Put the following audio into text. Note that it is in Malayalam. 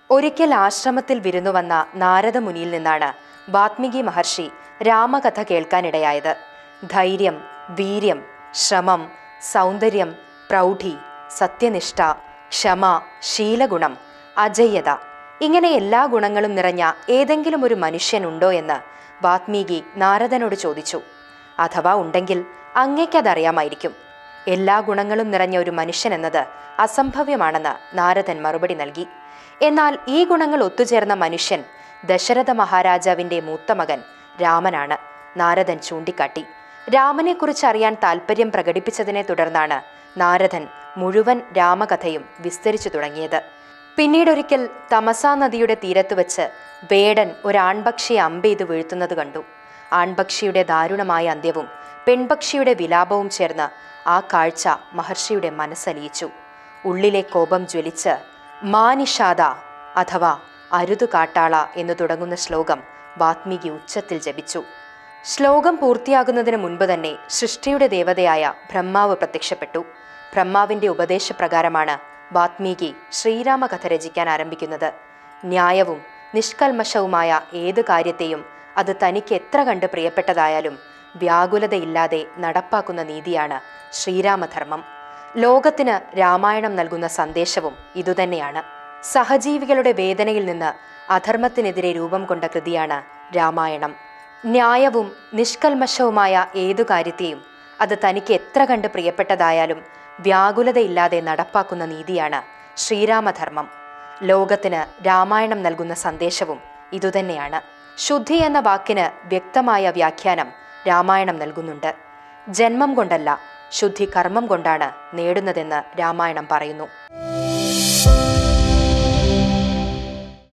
ഒരിക്കൽ ആശ്രമത്തിൽ വിരുന്നു വന്ന നാരദ മുനിയിൽ നിന്നാണ് വാത്മീകി മഹർഷി രാമകഥ കേൾക്കാനിടയായത്. ധൈര്യം, വീര്യം, ശ്രമം, സൗന്ദര്യം, പ്രൗഢി, സത്യനിഷ്ഠ, ക്ഷമ, ശീലഗുണം, അജയ്യത, ഇങ്ങനെ എല്ലാ ഗുണങ്ങളും നിറഞ്ഞ ഏതെങ്കിലും ഒരു മനുഷ്യനുണ്ടോ എന്ന് വാത്മീകി നാരദനോട് ചോദിച്ചു. അഥവാ ഉണ്ടെങ്കിൽ അങ്ങേക്കതറിയാമായിരിക്കും. എല്ലാ ഗുണങ്ങളും നിറഞ്ഞ ഒരു മനുഷ്യൻ എന്നത് അസംഭവ്യമാണെന്ന് നാരദൻ മറുപടി നൽകി. എന്നാൽ ഈ ഗുണങ്ങൾ ഒത്തുചേർന്ന മനുഷ്യൻ ദശരഥ മഹാരാജാവിന്റെ മൂത്ത മകൻ രാമനാണ്. നാരദൻ ചൂണ്ടിക്കാട്ടി. രാമനെക്കുറിച്ച് അറിയാൻ താൽപ്പര്യം പ്രകടിപ്പിച്ചതിനെ തുടർന്നാണ് നാരദൻ മുഴുവൻ രാമകഥയും വിസ്തരിച്ചു തുടങ്ങിയത്. പിന്നീടൊരിക്കൽ തമസാ നദിയുടെ തീരത്ത് വെച്ച് വേടൻ ഒരാൺപക്ഷിയെ അമ്പെയ്ത് വീഴ്ത്തുന്നത് കണ്ടു. ആൺപക്ഷിയുടെ ദാരുണമായ അന്ത്യവും പെൺപക്ഷിയുടെ വിലാപവും ചേർന്ന് ആ കാഴ്ച മഹർഷിയുടെ മനസ്സലിയിച്ചു. ഉള്ളിലെ കോപം ജ്വലിച്ച് മാനിഷാദ അഥവാ അരുതു കാട്ടാള എന്നു തുടങ്ങുന്ന ശ്ലോകം വാത്മീകി ഉച്ചത്തിൽ ജപിച്ചു. ശ്ലോകം പൂർത്തിയാകുന്നതിന് മുൻപ് തന്നെ സൃഷ്ടിയുടെ ദേവതയായ ബ്രഹ്മാവ് പ്രത്യക്ഷപ്പെട്ടു. ബ്രഹ്മാവിന്റെ ഉപദേശപ്രകാരമാണ് വാത്മീകി ശ്രീരാമകഥ രചിക്കാൻ ആരംഭിക്കുന്നത്. ന്യായവും നിഷ്കൽമഷവുമായ ഏത് കാര്യത്തെയും അത് തനിക്ക് എത്ര കണ്ട് പ്രിയപ്പെട്ടതായാലും വ്യാകുലതയില്ലാതെ നടപ്പാക്കുന്ന നീതിയാണ് ശ്രീരാമധർമ്മം. ലോകത്തിന് രാമായണം നൽകുന്ന സന്ദേശവും ഇതുതന്നെയാണ്. സഹജീവികളുടെ വേദനയിൽ നിന്ന് അധർമ്മത്തിനെതിരെ രൂപം കൊണ്ട കൃതിയാണ് രാമായണം. ന്യായവും നിഷ്കൽമഷവുമായ ഏതു കാര്യത്തെയും അത് തനിക്ക് എത്ര കണ്ട് പ്രിയപ്പെട്ടതായാലും വ്യാകുലതയില്ലാതെ നടപ്പാക്കുന്ന നീതിയാണ് ശ്രീരാമധർമ്മം. ലോകത്തിന് രാമായണം നൽകുന്ന സന്ദേശവും ഇതുതന്നെയാണ്. ശുദ്ധി എന്ന വാക്കിന് വ്യക്തമായ വ്യാഖ്യാനം രാമായണം നൽകുന്നുണ്ട്. ജന്മം കൊണ്ടല്ല, ശുദ്ധി കർമ്മം കൊണ്ടാണ് നേടുന്നതെന്ന് രാമായണം പറയുന്നു.